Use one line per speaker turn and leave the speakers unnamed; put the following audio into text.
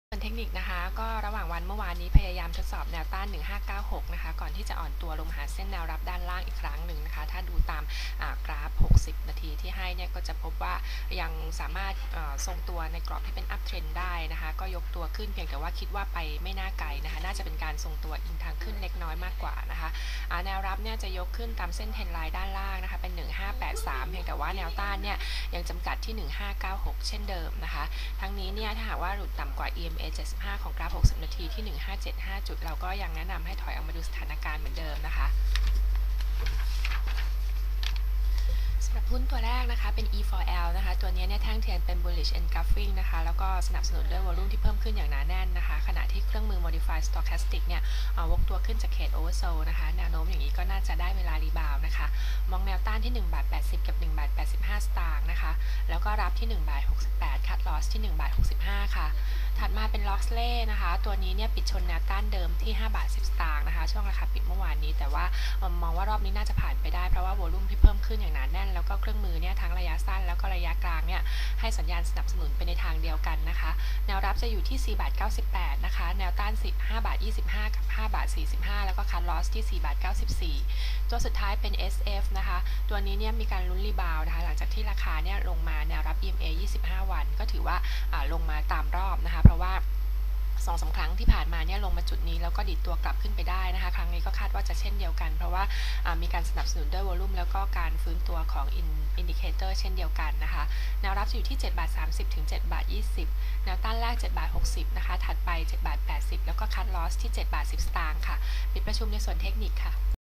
ส่วนเทคนิคนะคะก็ระหว่างวันเมื่อวานนี้พยายามทดสอบแนวต้าน1596นะคะก่อนที่จะอ่อนตัวลงหาเส้นแนวรับด้านล่างอีกครั้งหนึ่งนะคะถ้าดูตามกราฟ60นาทีที่ให้เนี่ยก็จะพบว่ายังสามารถทรงตัวในกรอบที่เป็น up trend ได้นะคะก็ยกตัวขึ้นเพียงแต่ว่าคิดว่าไปไม่น่าไกลนะคะน่าจะเป็นการทรงตัวอิงทางขึ้นเล็กน้อยมากกว่านะคะแนวรับเนี่ยจะยกขึ้นตามเส้นเทรนไลน์ด้านล่างนะคะเป็น1583เพียงแต่ว่าแนวต้านเนี่ยยังจำกัดที่1596เช่นเดิมนะคะทั้งนี้เนี่ยถ้าหากว่าหลุดต่ำกว่า EMA 75ของกราฟ60นาทีที่1575จุดเราก็ยังแนะนำให้ถอยออกมาดูสถานการณ์เหมือนเดิมนะคะสำหรับหุ้นตัวแรกนะคะเป็น E4L นะคะตัวนี้เนี่ยแท่งเทียนเป็น bullish engulfing นะคะแล้วก็สนับสนุนด้วยวอลุ่มที่เพิ่มขึ้นอย่างหนาแน่นนะคะขณะที่เครื่องมือ modified stochastic เนี่ยวกตัวขึ้นจากเขต oversold นะคะแนวโน้มอย่างนี้ก็น่าจะได้เวลารีบาวนะคะมองแนวต้านที่1.80 บาทกับ1.85 บาทสตางค์นะคะแล้วก็รับที่1.68 บาทคัดลอสที่1.65 บาทค่ะถัดมาเป็น Loxley นะคะตัวนี้เนี่ยปิดชนแนวต้านเดิมที่5.10 บาทสตางค์นะคะช่วงราคาปิดเมื่อวานนี้แต่ว่ามองว่ารอบนี้น่าจะผ่านไปได้เพราะว่าวอลุ่มที่เพิ่มขึ้นอย่างหนาแน่นแล้วก็เครื่องมือเนี่ยทั้งระยะสั้นแล้วก็ระยะกลางเนี่ยให้สัญญาณสนับสนุนไปในทางเดียวกันนะคะแนวรับจะอยู่ที่4.98 บาทนะคะแนวต้าน5.25 บาทกับ5.45 บาทแล้วก็คัทลอสที่4.94 บาทตัวสุดท้ายเป็น SF นะคะตัวนี้เนี่ยมีการลุ้นรีบาวนะคะหลังจากที่ราคาเนี่ยลงมาแนวรับ EMA 25 วันก็ถือว่าลงมาตามรอบนะคะเพราะว่า2-3 ครั้งที่ผ่านมาเนี่ยลงมาจุดนี้แล้วก็ดิดตัวกลับขึ้นไปได้นะคะครั้งนี้ก็คาดว่าจะเช่นเดียวกันเพราะว่ามีการสนับสนุนด้วยวอลุ่มแล้วก็การฟื้นตัวของอินดิเคเตอร์เช่นเดียวกันนะคะแนวรับจะอยู่ที่7.30 บาทถึง7.20 บาทแนวต้านแรก7.60 บาทนะคะถัดไป7.80 บาทแล้วก็คัทลอสที่7.10 บาทค่ะปิดประชุมในส่วนเทคนิคค่ะ